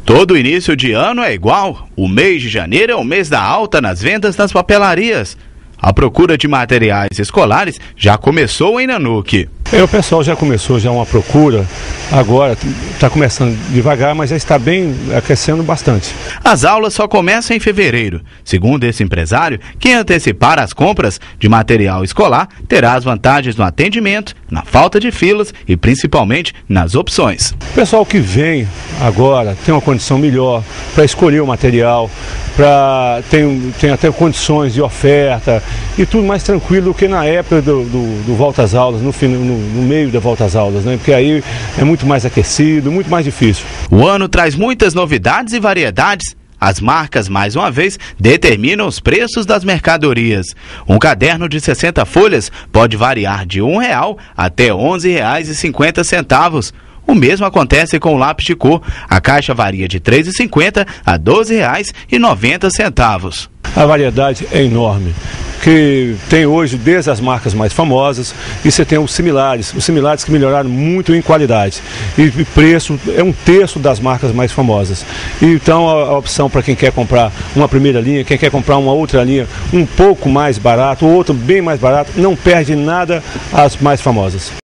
Todo início de ano é igual. O mês de janeiro é o mês da alta nas vendas nas papelarias. A procura de materiais escolares já começou em Nanuque. O pessoal já começou uma procura, agora está começando devagar, mas já está bem aquecendo bastante. As aulas só começam em fevereiro. Segundo esse empresário, quem antecipar as compras de material escolar terá as vantagens no atendimento, na falta de filas e principalmente nas opções. O pessoal que vem agora tem uma condição melhor para escolher o material, tem até condições de oferta e tudo mais tranquilo do que na época do volta às aulas, no meio da volta às aulas, né? Porque aí é muito mais aquecido, muito mais difícil. O ano traz muitas novidades e variedades. As marcas, mais uma vez, determinam os preços das mercadorias. Um caderno de 60 folhas pode variar de R$1 até R$ 11,50. O mesmo acontece com o lápis de cor. A caixa varia de R$ 3,50 a R$ 12,90. A variedade é enorme, que tem hoje desde as marcas mais famosas e você tem os similares que melhoraram muito em qualidade e preço é um terço das marcas mais famosas. Então a opção para quem quer comprar uma primeira linha, quem quer comprar uma outra linha um pouco mais barato, ou outro bem mais barato, não perde nada às mais famosas.